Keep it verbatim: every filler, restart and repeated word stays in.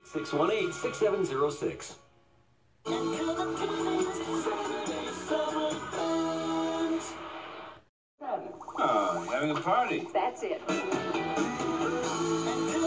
six one eight, six seven zero six. Oh, having a party. That's it.